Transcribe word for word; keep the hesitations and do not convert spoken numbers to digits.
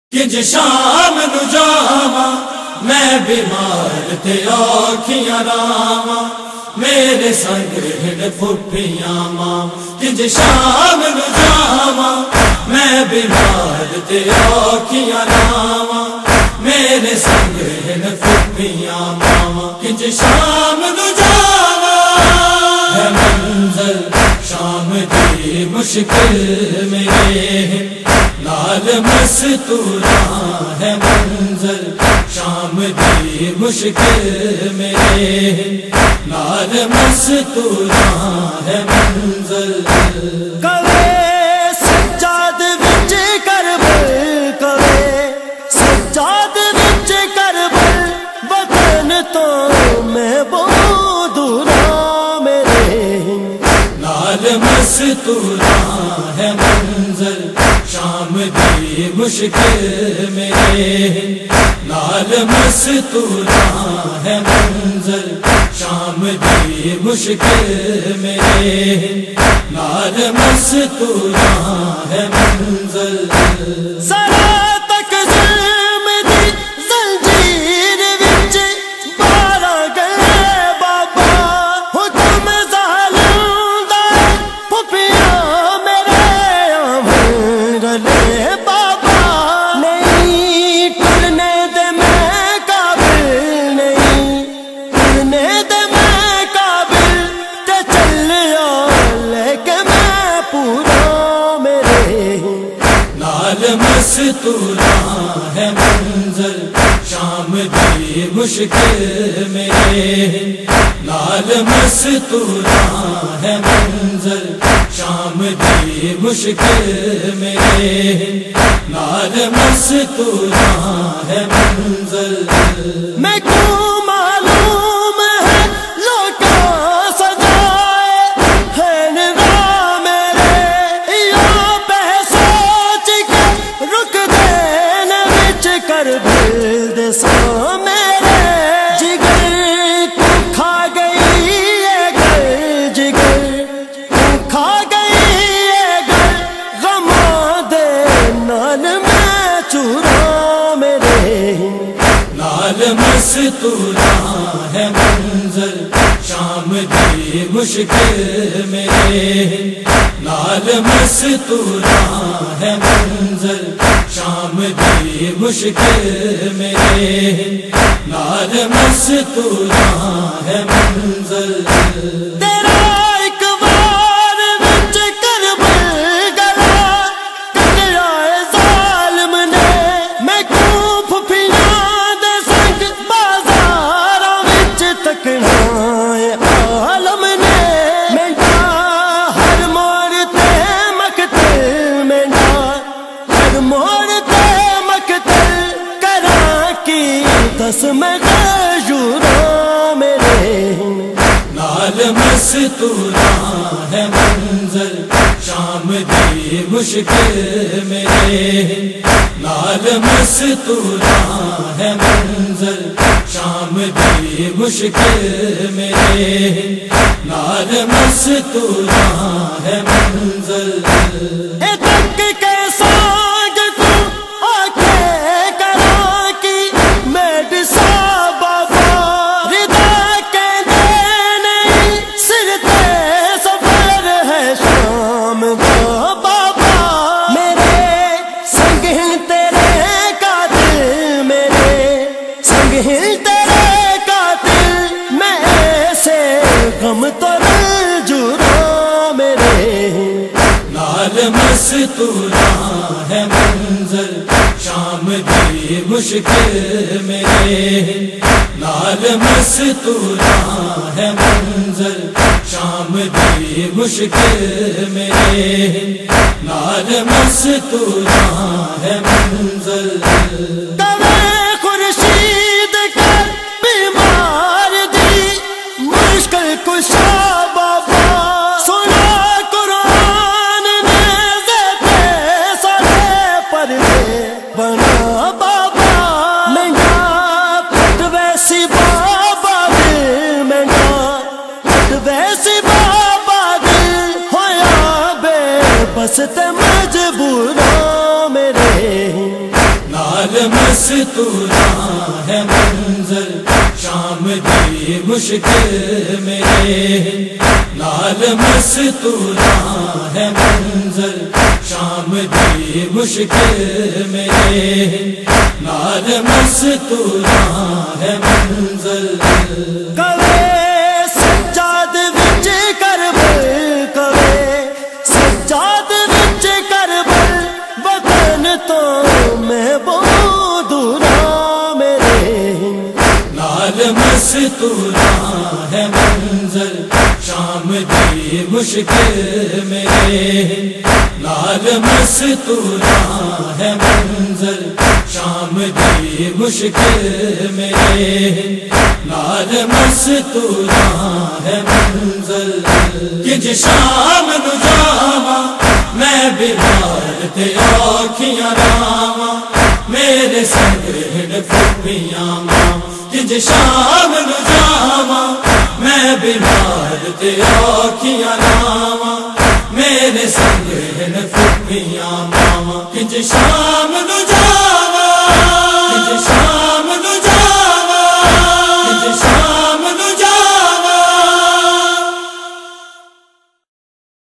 کنج شام نو جاواں میں بیمار تے آکھیاں راواں میرے سنگ ہن پھپھیاں ماں کنج شام نو جاواں میں بیمار تے آکھیاں راواں میرے سنگ ہن پھپھیاں ماں کنج شام نو جاواں ہے منزل شام دی مشکل میرے نال مستوراں ہے منزل شام دی مشکل میرے نال مستوراں ہے منزل کلے سجاد وچ کربل کلے سجاد وچ کربل وطن تو میں بہت دور میرے نال مستوراں ہے منزل شام دی مشکل میرے نال مستوراں ہے منزل شام دی مشکل میرے نال مستوراں ہے منزل ذرا تک ظلم دی زنجیر وچ بارا گئے بابا حکم ظالم دا پھپھیاں میرے آمن گلے بابا نہیں ٹرنے دے میں قابل نہیں ٹرنے دے میں قابل تے چلیا لے کے میں پورا میرے نال مستوراں ہے منزل شام دی مشکل میرے نال مستوراں ہے منزل شام دی مشکل میرے نال مستوراں ہے منزل میں کیوں معلوم ہے لوکاں سجائے ہے نگاہ میرے یا پہ سوچ کے رک دین وچ کربل دے سو میرے جگر کو کھا گئی یہ گل جگر کو کھا گئی یہ گل غماں دے نال میں چورا میرے نال مستوراں ہے منزل شام دی مشکل میرے نال مستوراں ہے منزل شام دی مشکل میرے نال مستوراں ہے منزل تیرا ایک وار وچ کربل گلا کٹیا اے ظالم نے میں کیوں پھپھیاں دے سنگ بازاراں وچ تکنا اے عالم نے مینڈا ہر موڑ تے مقتل مینڈا ہر موڑ تے مقتل کراں کی دس میں غیور میرے نال مستوراں ہے منزل شام دی مشکل میرے نال مستوراں ہے منزل شام دی مشکل میرے نال مستوراں ہے منزل اے تک کے سانگ کو آکھے کراں کی میڈ سا بابا ردا کے دے نہیں سر تے سفر ہے شام دا بابا میرے سنگ ہیں تیرے قاتل میرے سنگ ہیں تیرے قاتل میں ایسے غم تو رنجورا میرے نال مستوراں ہے منزل شام دی مشکل میرے نال مستوراں ہے منزل شام دی مشکل میرے نال مستوراں ہے منزل کلے خورشید کا بیمار دی مشکل کشا بابا سنا قرآن نے دیتے سارے پردے بنا بابا مہنگا پٹ ویسی بابا دل مہنگا پٹ ویسی بابا دل ہویا بے بس تے مجبورا میرے نال مستورا ہے منظر شام دی مشکل میرے نال مستورا ہے منظر شام دی مشکل میرے نال مستورا ہے منظر کوے سجاد وچ کربل کوے سجاد وچ کربل وطن تو میں بہت دور میرے نال مستورا ہے منظر شام دی مشکل میرے نال مستورا ہے منظر شام دی مشکل میرے نال مستورا ہے منظر کنج شام نو جاواں میں بیمار تے آکھیاں راواں میرے سنگ ہن پھپیاں ماں کنج شام نو جاواں میں بیمار تے آکھیاں راواں میرے سنگ ہن پھپیاں ماں کنج شام نو جاواں کنج